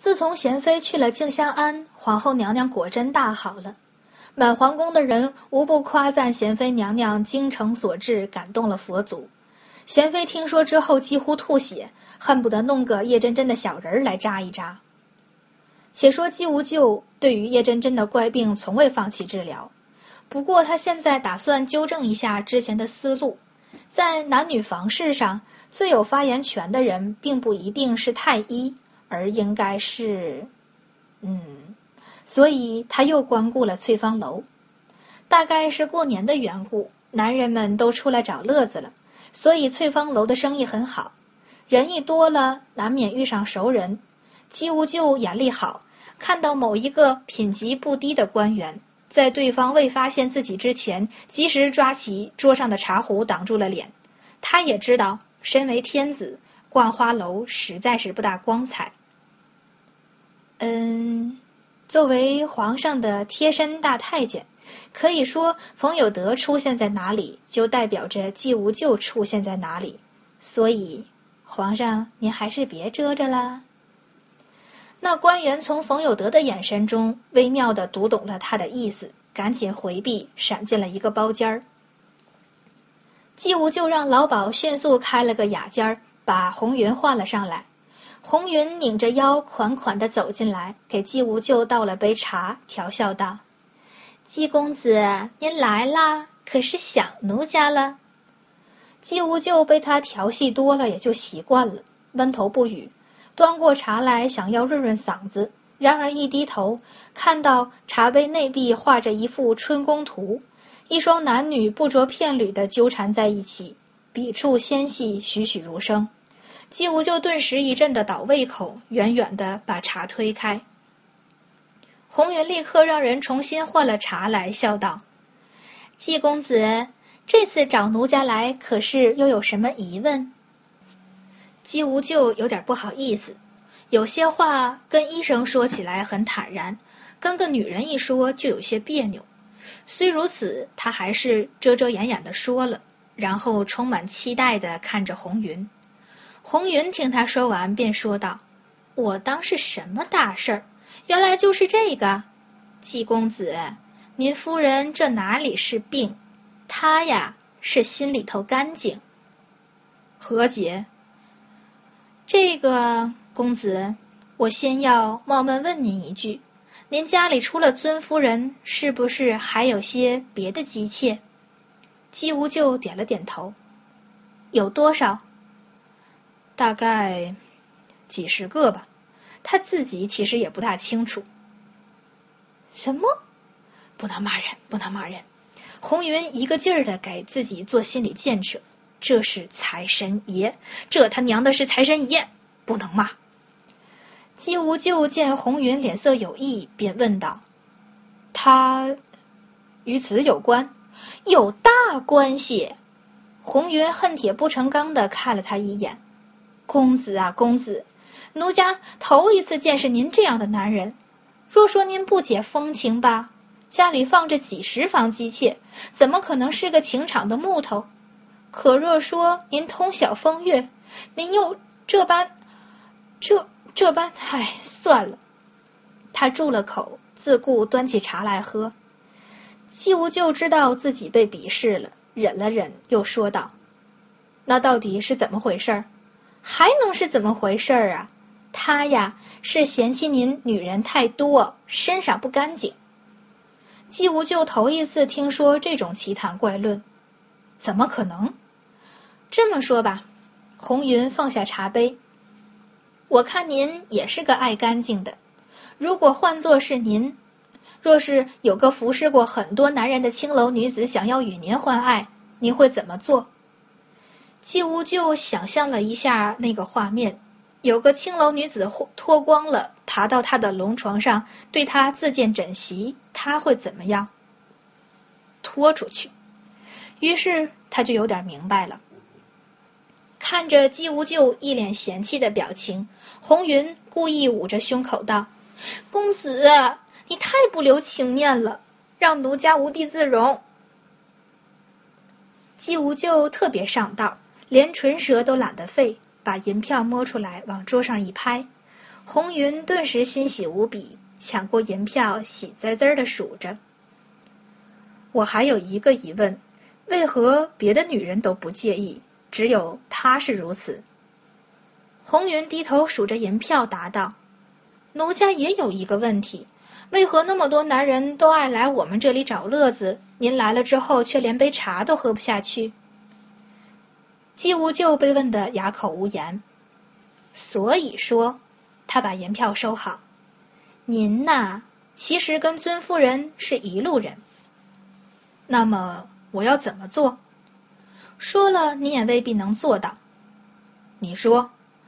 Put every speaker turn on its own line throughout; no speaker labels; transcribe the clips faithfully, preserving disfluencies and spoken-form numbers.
自从贤妃去了静香庵，皇后娘娘果真大好了。满皇宫的人无不夸赞贤妃娘娘精诚所至，感动了佛祖。贤妃听说之后几乎吐血，恨不得弄个叶真真的小人来扎一扎。且说姬无咎对于叶真真的怪病从未放弃治疗，不过他现在打算纠正一下之前的思路，在男女房事上最有发言权的人并不一定是太医，而应该是嗯所以他又光顾了翠芳楼。大概是过年的缘故，男人们都出来找乐子了，所以翠芳楼的生意很好。人一多了，难免遇上熟人。姬无咎眼力好，看到某一个品级不低的官员，在对方未发现自己之前，及时抓起桌上的茶壶挡住了脸。他也知道，身为天子，逛花楼实在是不大光彩。嗯，作为皇上的贴身大太监，可以说冯有德出现在哪里，就代表着姬无咎出现在哪里。所以，皇上您还是别遮着啦。那官员从冯有德的眼神中微妙地读懂了他的意思，赶紧回避，闪进了一个包间儿。姬无咎让老鸨迅速开了个雅间儿，把红云唤了上来。红云拧着腰款款地走进来，给姬无咎倒了杯茶，调笑道：“姬公子，您来啦，可是想奴家了？”姬无咎被他调戏多了，也就习惯了，闷头不语，端过茶来想要润润嗓子，然而一低头，看到茶杯内壁画着一幅春宫图，一双男女不着片缕地纠缠在一起，笔触纤细，栩栩如生。姬无咎顿时一阵的倒胃口，远远地把茶推开。红云立刻让人重新换了茶来，笑道：“姬公子，这次找奴家来，可是又有什么疑问？”姬无咎有点不好意思，有些话跟医生说起来很坦然，跟个女人一说就有些别扭。虽如此，他还是遮遮掩掩地说了，然后充满期待地看着红云。红云听他说完，便说道：“我当是什么大事儿，原来就是这个。季公子，您夫人这哪里是病，她呀是心里头干净。”何解？这个公子，我先要冒昧问您一句，您家里除了尊夫人，是不是还有些别的姬妾？姬无咎点了点头。有多少？大概几十个吧，他自己其实也不大清楚。什么？不能骂人，不能骂人。红云一个劲儿的给自己做心理建设，这是财神爷，这他娘的是财神爷，不能骂。姬无咎见红云脸色有异，便问道：“他与此有关？”“有大关系。”红云恨铁不成钢的看了他一眼。“公子啊公子，奴家头一次见识您这样的男人。若说您不解风情吧，家里放着几十房姬妾，怎么可能是个情场的木头？可若说您通晓风月，您又这般这这般唉，算了。”他住了口，自顾端起茶来喝。姬无咎知道自己被鄙视了，忍了忍，又说道：“那到底是怎么回事？”“还能是怎么回事啊？他呀是嫌弃您女人太多，身上不干净。”姬无咎头一次听说这种奇谈怪论。“怎么可能？”“这么说吧。”红云放下茶杯，“我看您也是个爱干净的。如果换作是您，若是有个服侍过很多男人的青楼女子想要与您欢爱，您会怎么做？”姬无咎想象了一下那个画面，有个青楼女子脱光了爬到他的龙床上，对他自荐枕席，他会怎么样？拖出去。于是他就有点明白了。看着姬无咎一脸嫌弃的表情，红云故意捂着胸口道：“公子，你太不留情面了，让奴家无地自容。”姬无咎特别上道，连唇舌都懒得费，把银票摸出来往桌上一拍。 红云顿时欣喜无比，抢过银票，喜滋滋地数着。我还有一个疑问，为何别的女人都不介意，只有她是如此？红云低头数着银票答道，奴家也有一个问题，为何那么多男人都爱来我们这里找乐子，您来了之后却连杯茶都喝不下去？季无咎被问得哑口无言。所以说，他把银票收好，您呐，其实跟尊夫人是一路人。那么我要怎么做？说了你也未必能做到。你说。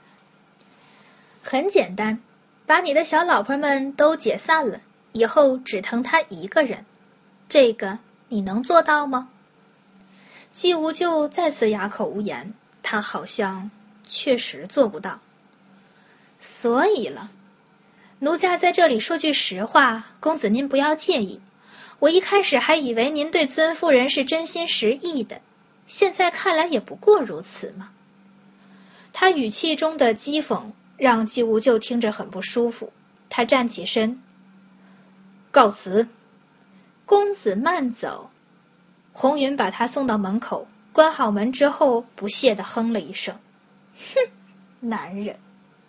很简单，把你的小老婆们都解散了，以后只疼他一个人。这个你能做到吗？季无咎再次哑口无言，他好像确实做不到。所以了，奴家在这里说句实话，公子您不要介意。我一开始还以为您对尊夫人是真心实意的，现在看来也不过如此嘛。他语气中的讥讽让季无咎听着很不舒服，他站起身，告辞。公子慢走。红云把他送到门口，关好门之后不屑地哼了一声，哼，男人。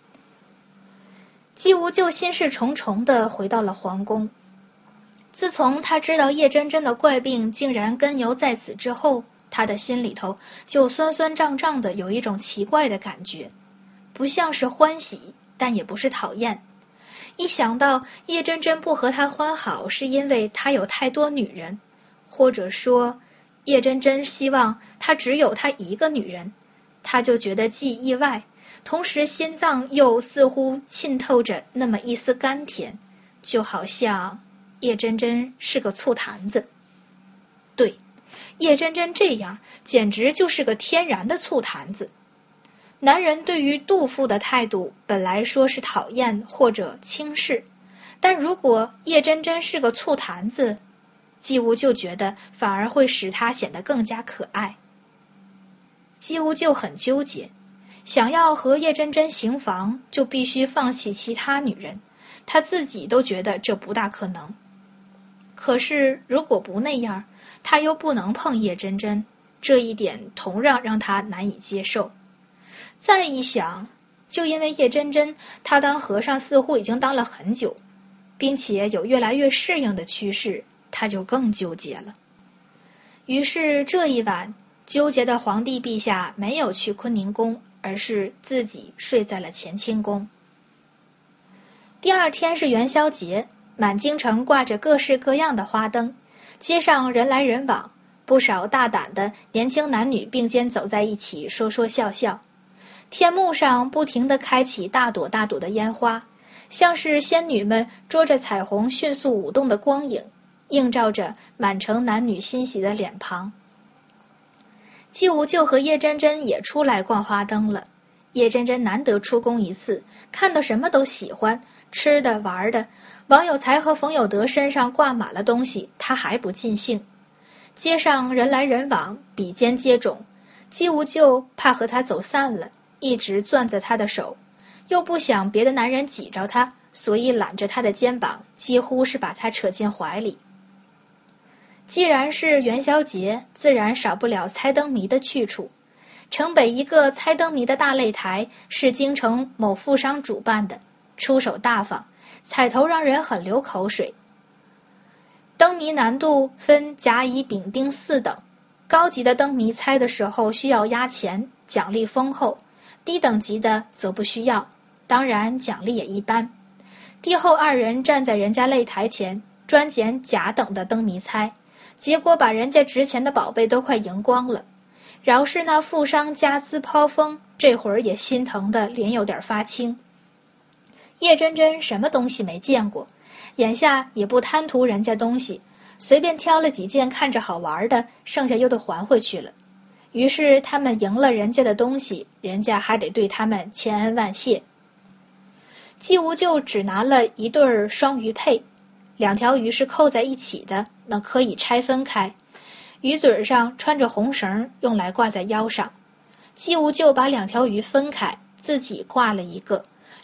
季无咎心事重重地回到了皇宫。自从他知道叶真真的怪病竟然根由在此之后，他的心里头就酸酸胀胀的，有一种奇怪的感觉，不像是欢喜，但也不是讨厌。一想到叶真真不和他欢好是因为他有太多女人，或者说叶真真希望他只有他一个女人，他就觉得既意外，同时心脏又似乎浸透着那么一丝甘甜，就好像叶真真是个醋坛子。对，叶真真这样简直就是个天然的醋坛子。男人对于妒妇的态度本来说是讨厌或者轻视，但如果叶真真是个醋坛子，季无咎觉得反而会使他显得更加可爱。季无咎很纠结，想要和叶真真行房就必须放弃其他女人，他自己都觉得这不大可能。可是如果不那样，他又不能碰叶真真，这一点同样让他难以接受。再一想，就因为叶真真，他当和尚似乎已经当了很久，并且有越来越适应的趋势，他就更纠结了。于是这一晚，纠结的皇帝陛下没有去坤宁宫，而是自己睡在了乾清宫。第二天是元宵节，满京城挂着各式各样的花灯，街上人来人往，不少大胆的年轻男女并肩走在一起，说说笑笑。天幕上不停地开启大朵大朵的烟花，像是仙女们捉着彩虹迅速舞动的光影，映照着满城男女欣喜的脸庞。季无咎和叶真真也出来逛花灯了。叶真真难得出宫一次，看到什么都喜欢，吃的玩的，王有才和冯有德身上挂满了东西，他还不尽兴。街上人来人往，比肩接踵，季无咎怕和他走散了，一直攥着他的手，又不想别的男人挤着他，所以揽着他的肩膀，几乎是把他扯进怀里。既然是元宵节，自然少不了猜灯谜的去处。城北一个猜灯谜的大擂台是京城某富商主办的，出手大方，彩头让人很流口水。灯谜难度分甲乙丙丁四等，高级的灯谜猜的时候需要押钱，奖励丰厚，低等级的则不需要，当然奖励也一般。帝后二人站在人家擂台前，专拣甲等的灯谜猜，结果把人家值钱的宝贝都快赢光了。饶是那富商加资抛风，这会儿也心疼的脸有点发青。叶真真什么东西没见过，眼下也不贪图人家东西，随便挑了几件看着好玩的，剩下又都还回去了。于是他们赢了人家的东西，人家还得对他们千恩万谢。季无咎只拿了一对双鱼佩，两条鱼是扣在一起的，那可以拆分开，鱼嘴上穿着红绳，用来挂在腰上。季无咎把两条鱼分开，自己挂了一个，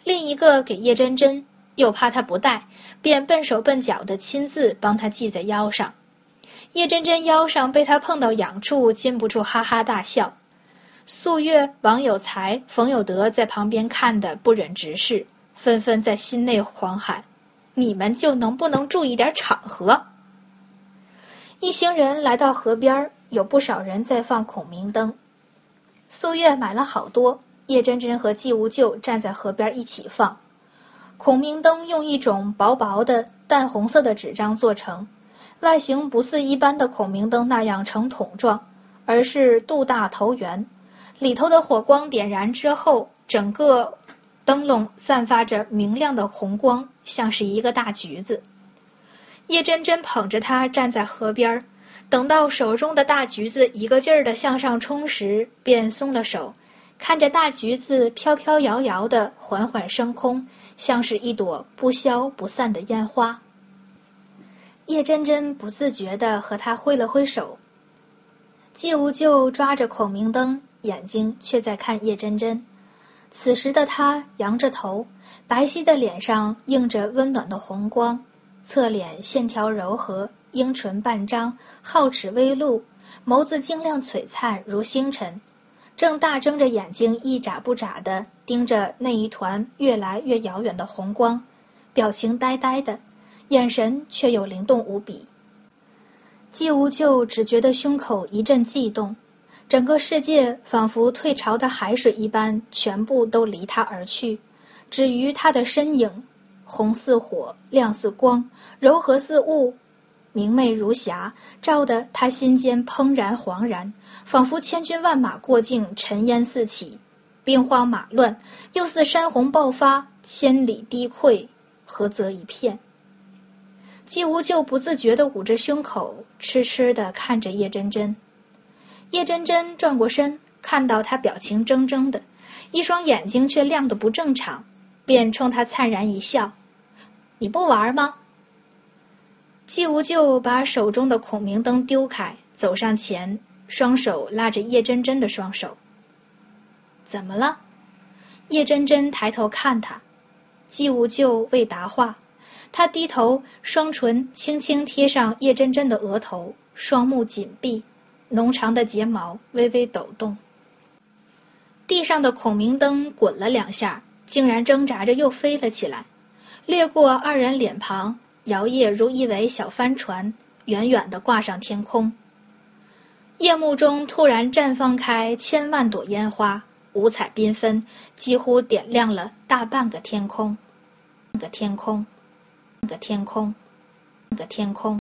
另一个给叶真真，又怕她不带，便笨手笨脚的亲自帮她系在腰上。叶真真腰上被他碰到痒处，禁不住哈哈大笑。素月、王有才、冯有德在旁边看得不忍直视，纷纷在心内狂喊：你们就能不能注意点场合？一行人来到河边，有不少人在放孔明灯。素月买了好多，叶真真和季无咎站在河边一起放。孔明灯用一种薄薄的淡红色的纸张做成，外形不似一般的孔明灯那样呈筒状，而是肚大头圆，里头的火光点燃之后，整个灯笼散发着明亮的红光，像是一个大橘子。叶真真捧着它站在河边，等到手中的大橘子一个劲儿地向上冲时，便松了手，看着大橘子飘飘摇摇地缓缓升空，像是一朵不消不散的烟花。叶真真不自觉地和他挥了挥手。季无咎抓着孔明灯，眼睛却在看叶真真。此时的他扬着头，白皙的脸上映着温暖的红光，侧脸线条柔和，樱唇半张，皓齿微露，眸子晶亮璀璨如星辰，正大睁着眼睛一眨不眨地盯着那一团越来越遥远的红光，表情呆呆的，眼神却又灵动无比。季无咎只觉得胸口一阵悸动，整个世界仿佛退潮的海水一般，全部都离他而去，只余他的身影，红似火，亮似光，柔和似雾，明媚如霞，照得他心间怦然惶然，仿佛千军万马过境，尘烟四起，兵荒马乱，又似山洪爆发，千里低溃，河泽一片。季无咎不自觉地捂着胸口，痴痴地看着叶真真。叶真真转过身，看到他表情怔怔的，一双眼睛却亮得不正常，便冲他灿然一笑：你不玩吗？季无咎把手中的孔明灯丢开，走上前，双手拉着叶真真的双手。怎么了？叶真真抬头看他，季无咎未答话，他低头，双唇轻轻贴上叶真真的额头，双目紧闭，浓长的睫毛微微抖动。地上的孔明灯滚了两下，竟然挣扎着又飞了起来，掠过二人脸庞，摇曳如一尾小帆船，远远地挂上天空。夜幕中突然绽放开千万朵烟花，五彩缤纷，几乎点亮了大半个天空。个天空，个天空，个天空。